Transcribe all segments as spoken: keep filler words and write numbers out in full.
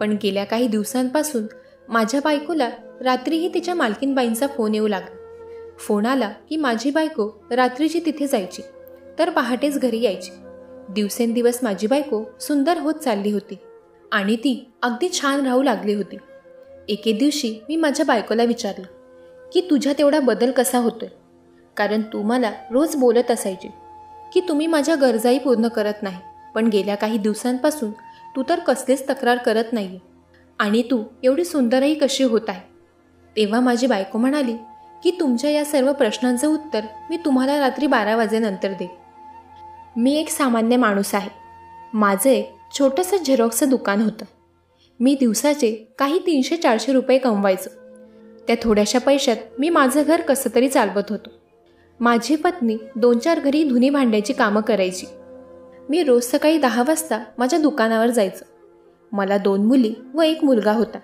पण गेल्या काही दिवसांपासून माझ्या बायकोला रात्रीही तिच्या मालकीनबाईंचा फोन येऊ लागला. फोन आला की माझी बायको रात्रीची तिथे जायची तर पहाटेच घरी यायची. दिवसेंदिवस माझी बायको सुंदर होत चालली होती आणि ती अगदी छान राहू लागली होती. एके दिवशी मी माझ्या बायकोला विचारलं की तुझ्यात एवढा बदल कसा होतोय, कारण तू मला रोज बोलत असायची की तुम्ही माझ्या गरजाही पूर्ण करत नाही, पण गेल्या काही दिवसांपासून तू तर कसलीच तक्रार करत नाही आणि तू एवढी सुंदरही कशी होत आहे. तेव्हा माझी बायको म्हणाली की तुमच्या या सर्व प्रश्नांचं उत्तर मी तुम्हाला रात्री बारा वाजेनंतर दे. मी एक सामान्य माणूस आहे. माझं एक छोटंसं झेरॉक्सचं दुकान होतं. मी दिवसाचे काही तीनशे चारशे रुपये कमवायचो. त्या थोड्याशा पैशात मी माझं घर कसं तरी चालवत होतो. माझी पत्नी दोन चार घरी धुणी भांड्याची कामं करायची. मी रोज सकाळी दहा वाजता माझ्या दुकानावर जायचं. मला दोन मुली व एक मुलगा होता.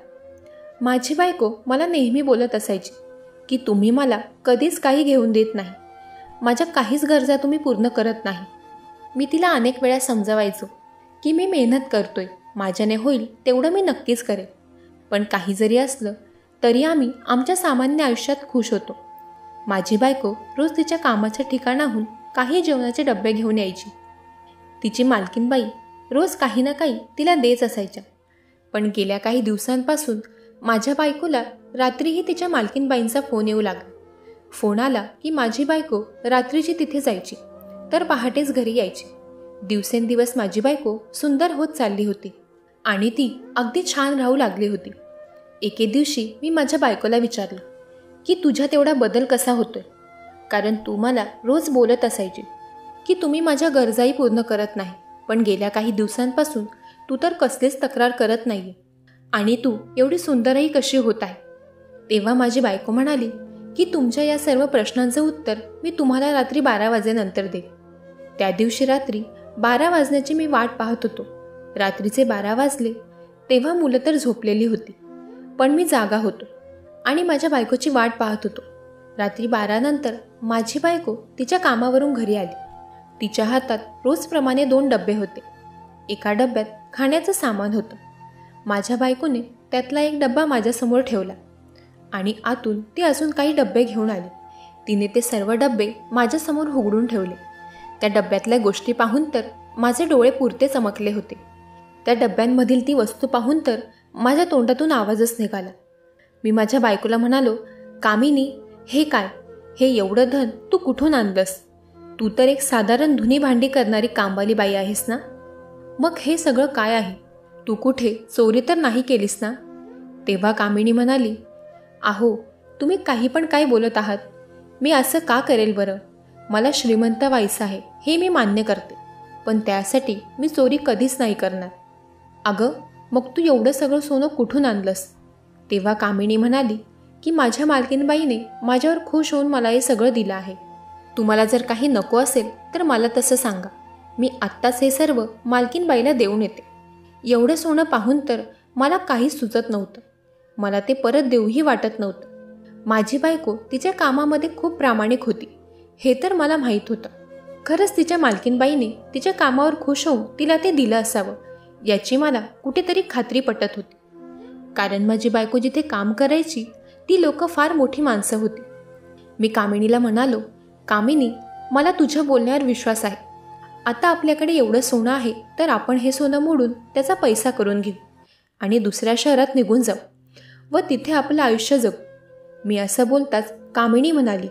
माझी बायको मला नेहमी बोलत असायची की तुम्ही मला कधीच काही घेऊन देत नाही, माझ्या काहीच गरजा तुम्ही पूर्ण करत नाही. मी तिला अनेक वेळा समजवायचो की मी मेहनत करतोय, माझ्याने होईल तेवढं मी नक्कीच करेन. पण काही जरी असलं तरी आम्ही आमच्या सामान्य आयुष्यात खुश होतो. माझी बायको रोज तिच्या कामाच्या ठिकाणाहून काही जेवणाचे डबे घेऊन यायची. तिची मालकीनबाई रोज काही ना काही तिला देत असायच्या. पण गेल्या काही दिवसांपासून माझ्या बायकोला रात्रीही तिच्या मालकीनबाईंचा फोन येऊ लागला. फोन आला की माझी बायको रात्रीची तिथे जायची तर पहाटेच घरी यायची. दिवसेंदिवस माझी बायको सुंदर होत चालली होती आणि ती अगदी छान राहू लागली होती. एके दिवशी मी माझ्या बायकोला विचारलं की तुझ्यात एवढा बदल कसा होतोय, कारण तू मला रोज बोलत असायची की तुम्ही माझ्या गरजाही पूर्ण करत नाही, पण गेल्या काही दिवसांपासून तू तर कसलीच तक्रार करत नाही आणि तू एवढी सुंदरही कशी होत आहे. तेव्हा माझी बायको म्हणाली की तुमच्या या सर्व प्रश्नांचं उत्तर मी तुम्हाला रात्री बारा वाजेनंतर दे. त्या दिवशी रात्री बारा वाजण्याची मी वाट पाहत होतो. रात्रीचे बारा वाजले तेव्हा मुलं तर झोपलेली होती, पण मी जागा होतो आणि माझ्या बायकोची वाट पाहत होतो. रात्री बारानंतर माझी बायको तिच्या कामावरून घरी आली. तिच्या हातात रोजप्रमाणे दोन डबे होते. एका डब्यात खाण्याचं सामान होतं. माझ्या बायकोने त्यातला एक डब्बा माझ्यासमोर ठेवला आणि आतून ती अजून काही डबे घेऊन आली. तिने ते सर्व डबे माझ्यासमोर उघडून ठेवले. त्या डब्यातल्या गोष्टी पाहून तर माझे डोळे पुरते चमकले होते. त्या डब्यांमधील ती वस्तू पाहून तर माझ्या तोंडातून आवाजच निघाला. मी माझ्या बायकोला म्हणालो, कामिनी, हे काय, हे एवढं धन तू कुठून आणलंस? तू तर एक साधारण धुणी भांडी करणारी कामवाली बाई आहेस ना, मग हे सगळं काय आहे? तू कुठे चोरी तर नाही केलीस ना? तेव्हा कामिनी म्हणाली, आहो, तुम्ही काही पण काय बोलत आहात? मी असं का करेल बरं? मला श्रीमंत व्हायचं आहे हे मी मान्य करते, पण त्यासाठी मी चोरी कधीच नाही करणार. अगं, मग तू एवढं सगळं सोनं कुठून आणलंस? तेव्हा कामिनी म्हणाली की माझ्या मालकीनबाईने माझ्यावर खुश होऊन मला हे सगळं दिलं आहे. तुम्हाला जर काही नको असेल तर मला तसं सांगा, मी आत्ताच हे सर्व मालकीनबाईला देऊन येते. एवढं सोनं पाहून तर मला काहीच सुचत नव्हतं. मला ते परत देऊही वाटत नव्हतं. माझी बायको तिच्या कामामध्ये खूप प्रामाणिक होती हे तर मला माहीत होतं. खरंच तिच्या मालकीनबाईने तिच्या कामावर खुश होऊन तिला ते दिलं असावं याची मला कुठेतरी खात्री पटत होती. कारण माझी बायको जिथे काम करायची ती लोक फार मोठी माणसं होती. मी कामिनीला म्हणालो, कामिनी, मला तुझ्या बोलण्यावर विश्वास आहे. आता आपल्याकडे एवढं सोनं आहे तर आपण हे सोनं मोडून त्याचा पैसा करून घेऊ आणि दुसऱ्या शहरात निघून जाऊ व तिथे आपलं आयुष्य जगू. मी असं बोलताच कामिनी म्हणाली,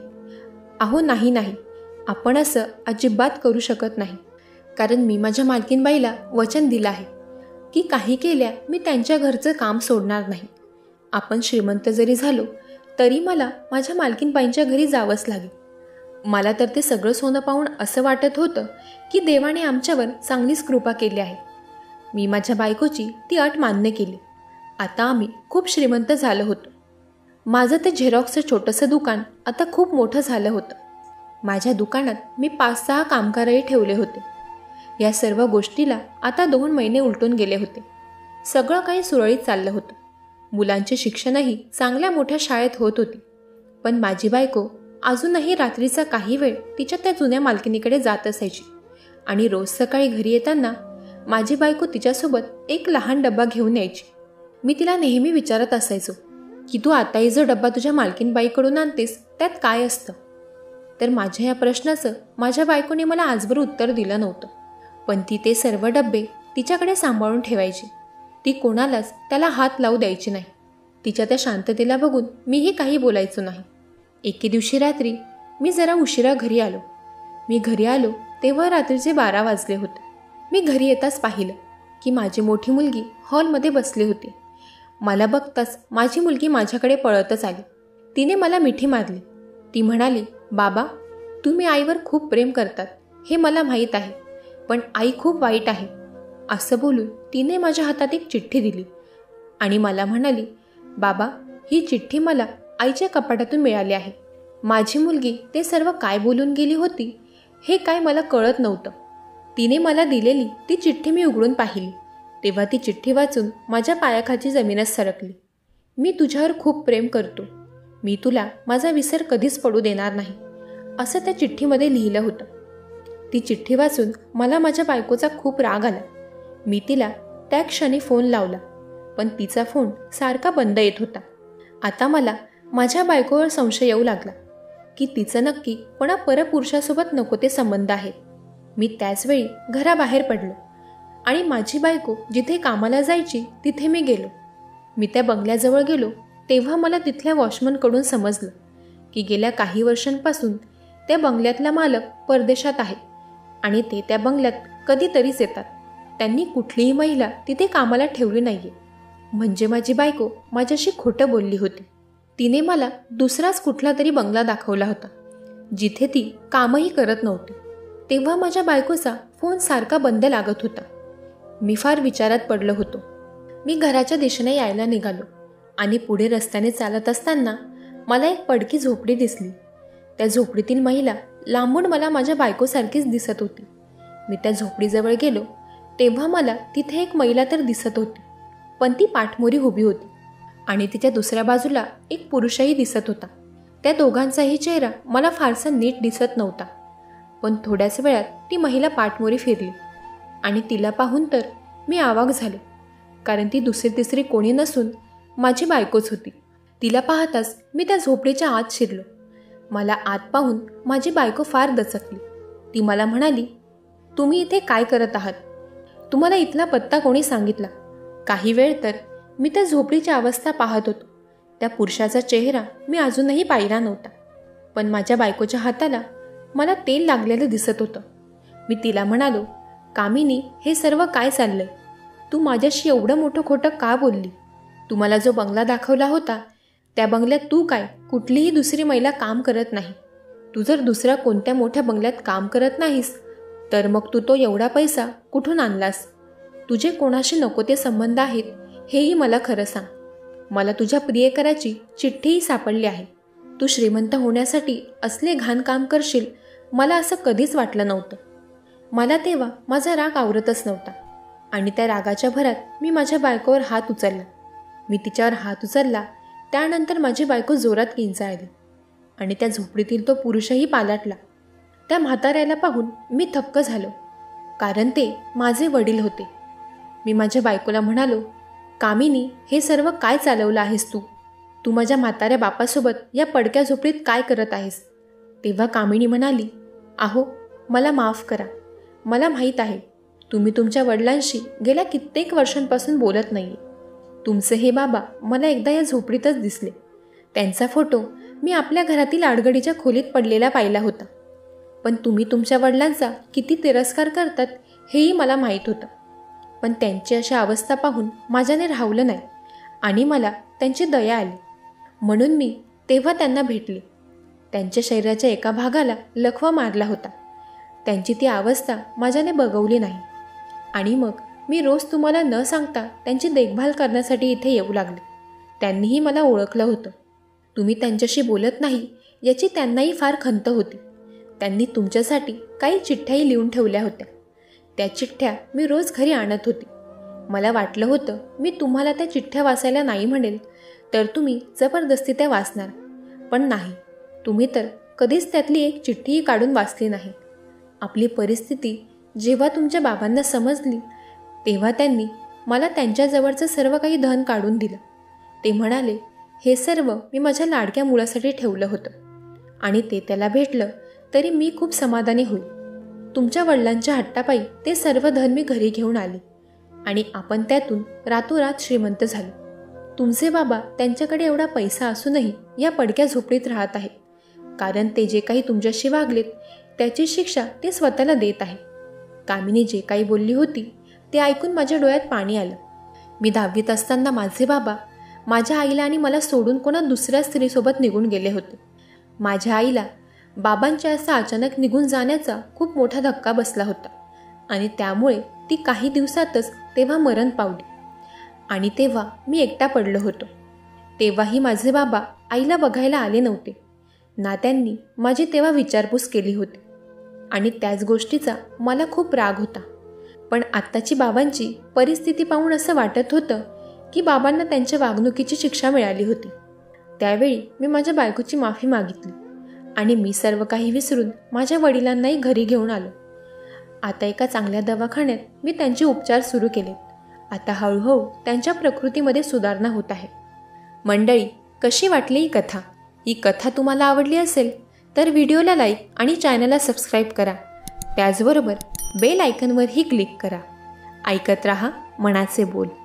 अहो नाही नाही, आपण असं अजिबात करू शकत नाही, कारण मी माझ्या मालकीनबाईला वचन दिलं आहे की काही केल्या मी त्यांच्या घरचं काम सोडणार नाही. आपण श्रीमंत जरी झालो तरी मला माझ्या मालकीनबाईंच्या घरी जावंच लागेल. मला तर ते सगळं सोनं पाहून असं वाटत होतं की देवाने आमच्यावर चांगलीच कृपा केली आहे. मी माझ्या बायकोची ती अट मान्य केली. आता आम्ही खूप श्रीमंत झालो होतो. माझं ते झेरॉक्सचं छोटंसं दुकान आता खूप मोठं झालं होतं. माझ्या दुकानात मी पाच सहा कामगारही ठेवले होते. या सर्व गोष्टीला आता दोन महिने उलटून गेले होते. सगळं काही सुरळीत चाललं होतं. मुलांचे शिक्षणही चांगल्या मोठ्या शाळेत होत होती. पण माझी बायको अजूनही रात्रीचा काही वेळ तिच्या त्या जुन्या मालकिनीकडे जात असायची आणि रोज सकाळी घरी येताना माझी बायको तिच्यासोबत एक लहान डब्बा घेऊन यायची. मी तिला नेहमी विचारत असायचो की तू आताही जो डब्बा तुझ्या मालकीनबाईकडून आणतेस त्यात काय असतं. तर माझ्या या प्रश्नाचं माझ्या बायकोने मला आजवर उत्तर दिलं नव्हतं. पण ती ते सर्व डब्बे तिच्याकडे सांभाळून ठेवायची. ती कोणालाच त्याला हात लावू द्यायची नाही. तिच्या त्या शांततेला बघून मीही काही बोलायचो नाही. एके दिवशी रात्री मी जरा उशिरा घरी आलो. मी घरी आलो तेव्हा रात्रीचे बारा वाजले होते. मी घरी येताच पाहिलं की माझी मोठी मुलगी हॉलमध्ये बसली होती. मला बघताच माझी मुलगी माझ्याकडे पळतच आली. तिने मला मिठी मारली. ती म्हणाली, बाबा, तुम्ही आईवर खूप प्रेम करतात हे मला माहीत आहे, पण आई खूप वाईट आहे. असं बोलून तिने माझ्या हातात एक चिठ्ठी दिली आणि मला म्हणाली, बाबा, ही चिठ्ठी मला आईच्या कपाटातून मिळाली आहे. माझी मुलगी ते सर्व काय बोलून गेली होती हे काय मला कळत नव्हतं. तिने मला दिलेली ती चिठ्ठी मी उघडून पाहिली तेव्हा ती चिठ्ठी वाचून माझ्या पायाखालची जमीनच सरकली. मी तुझ्यावर खूप प्रेम करतो. मी तुला माझा विसर कधीच पडू देणार नाही, असं त्या चिठ्ठीमध्ये लिहिलं होतं. ती चिठ्ठी वाचून मला माझ्या बायकोचा खूप राग आला. मी तिला त्या क्षणी फोन लावला, पण तिचा फोन सारखा बंद येत होता. आता मला माझ्या बायकोवर संशय येऊ लागला की तिचं नक्की कोणा परपुरुषासोबत नको ते संबंध आहेत. मी त्याचवेळी घराबाहेर पडलो आणि माझी बायको जिथे कामाला जायची तिथे मी गेलो. मी त्या बंगल्याजवळ गेलो तेव्हा मला तिथल्या वॉचमनकडून समजलं की गेल्या काही वर्षांपासून त्या बंगल्यातला मालक परदेशात आहेत आणि ते त्या बंगल्यात कधीतरीच येतात. त्यांनी कुठलीही महिला तिथे कामाला ठेवली नाहीये. म्हणजे माझी बायको माझ्याशी खोटं बोलली होती. तिने मला दुसराच कुठला तरी बंगला दाखवला होता जिथे ती कामही करत नव्हती. तेव्हा माझ्या बायकोचा फोन सारखा बंद लागत होता. मी फार विचारात पडलो होतो. मी घराच्या दिशेने यायला निघालो आणि पुढे रस्त्याने चालत असताना मला एक पडकी झोपडी दिसली. त्या झोपडीतील महिला लांबून मला माझ्या बायकोसारखीच दिसत होती. मी त्या झोपडीजवळ गेलो तेव्हा मला तिथे एक महिला तर दिसत होती, पण ती पाठमोरी उभी होती आणि तिच्या दुसऱ्या बाजूला एक पुरुषही दिसत होता. त्या दोघांचाही चेहरा मला फारसा नीट दिसत नव्हता. पण थोड्याच वेळात ती महिला पाठमोरी फिरली आणि तिला पाहून तर मी आवाक झाले, कारण ती दुसरी तिसरी कोणी नसून माझी बायकोच होती. तिला पाहताच मी त्या झोपडीच्या आत शिरलो. मला आत पाहून माझी बायको फार दचकली. ती मला म्हणाली, तुम्ही इथे काय करत आहात? तुम्हाला इथला पत्ता कोणी सांगितला? काही वेळ तर मी त्या झोपडीची अवस्था पाहत होतो. त्या पुरुषाचा चेहरा मी अजूनही पाहिला नव्हता, पण माझ्या बायकोच्या हाताला मला तेल लागलेलं दिसत होतं. मी तिला म्हणालो, कामिनी, हे सर्व काय चाललंय? तू माझ्याशी एवढं मोठं खोटं का बोलली? तुम्हाला जो बंगला दाखवला होता त्या बंगल्यात तू काय कुठलीही दुसरी महिला काम करत नाही. तू जर दुसऱ्या कोणत्या मोठ्या बंगल्यात काम करत नाहीस तर मग तू तो एवढा पैसा कुठून आणलास? तुझे कोणाशी नको ते संबंध आहेत हेही मला खरं सांग. मला तुझ्या प्रियकराची चिठ्ठीही सापडली आहे. तू श्रीमंत होण्यासाठी असले घाण काम करशील मला असं कधीच वाटलं नव्हतं. मला तेव्हा माझा राग आवरतच नव्हता आणि त्या रागाच्या भरात मी माझ्या बायकोवर हात उचलला. मी तिच्यावर हात उचलला त्यानंतर माझी बायको जोरात किंचाळली आणि त्या झोपडीतील तो पुरुषही पालाटला. त्या म्हाताऱ्याला पाहून मी थक्क झालो, कारण ते माझे वडील होते. मी माझ्या बायकोला म्हणालो, कामिनी, हे सर्व काय चालवलं आहेस तू? तू माझ्या म्हाताऱ्या बापासोबत या पडक्या झोपडीत काय करत आहेस? तेव्हा कामिनी म्हणाली, अहो, मला माफ करा. मला माहीत आहे तुम्ही तुमच्या वडिलांशी गेल्या कित्येक वर्षांपासून बोलत नाही. तुमचे हे बाबा मला एकदा या झोपडीतच दिसले. त्यांचा फोटो मी आपल्या घरातील आडगडीच्या खोलीत पडलेला पाहिला होता. पण तुम्ही तुमच्या वडिलांचा किती तिरस्कार करतात हेही मला माहीत होतं. पण त्यांची अशी अवस्था पाहून माझ्याने राहवलं नाही आणि मला त्यांची दया आली. म्हणून मी तेव्हा त्यांना भेटले. त्यांच्या शरीराच्या एका भागाला लकवा मारला होता. त्यांची ती अवस्था माझ्याने बघवली नाही आणि मग मी रोज तुम्हाला न सांगता त्यांची देखभाल करण्यासाठी इथे येऊ लागले. त्यांनीही मला ओळखलं होतं. तुम्ही त्यांच्याशी बोलत नाही याची त्यांनाही फार खंत होती. त्यांनी तुमच्यासाठी काही चिठ्ठ्याही लिहून ठेवल्या होत्या. त्या चिठ्ठ्या मी रोज घरी आणत होती. मला वाटलं होतं मी तुम्हाला त्या चिठ्ठ्या वाचायला नाही म्हणेल तर तुम्ही जबरदस्ती त्या वाचणार, पण नाही, तुम्ही तर कधीच त्यातली एक चिठ्ठीही काढून वाचली नाही. आपली परिस्थिती जेव्हा तुमच्या बाबांना समजली तेव्हा त्यांनी मला त्यांच्याजवळचं सर्व काही धन काढून दिलं. ते म्हणाले, हे सर्व मी माझ्या लाडक्या मुलासाठी ठेवलं होतं आणि ते त्याला भेटलं तरी मी खूप समाधानी होईल. तुमच्या वडिलांच्या हट्टापायी ते सर्व धन मी घरी घेऊन आले आणि आपण त्यातून रातोरात श्रीमंत झालो. तुमचे बाबा त्यांच्याकडे एवढा पैसा असूनही या पडक्या झोपडीत राहत आहेत, कारण ते जे काही तुमच्याशी वागलेत त्याची शिक्षा ते स्वतःला देत आहे. कामिनी जे काही बोलली होती ते ऐकून माझ्या डोळ्यात पाणी आलं. मी दहावीत असताना माझे बाबा माझ्या आईला आणि मला सोडून कोणा दुसऱ्या स्त्रीसोबत निघून गेले होते. माझ्या आईला बाबांच्या असा अचानक निघून जाण्याचा खूप मोठा धक्का बसला होता आणि त्यामुळे ती काही दिवसातच तेव्हा मरण पावली. आणि तेव्हा मी एकटा पडलो होतो. तेव्हाही माझे बाबा आईला बघायला आले नव्हते ना. त्यांनी माझी तेव्हा विचारपूस केली होती आणि त्याच गोष्टीचा मला खूप राग होता. पण आत्ताची बाबांची परिस्थिती पाहून असं वाटत होतं की बाबांना त्यांच्या वागणुकीची शिक्षा मिळाली होती. त्यावेळी मी माझ्या बायकोची माफी मागितली आणि मी सर्व काही विसरून माझ्या वडिलांनाही घरी घेऊन आलो. आता एका चांगल्या दवाखान्यात मी त्यांचे उपचार सुरू केले. आता हळूहळू त्यांच्या प्रकृतीमध्ये सुधारणा होत आहे. मंडळी, कशी वाटली ही कथा? ही कथा तुम्हाला आवडली असेल तर व्हिडिओला लाईक आणि चॅनलला सबस्क्राईब करा. त्याचबरोबर बेल आयकॉनवरही क्लिक करा. ऐकत रहा मनाचे बोल.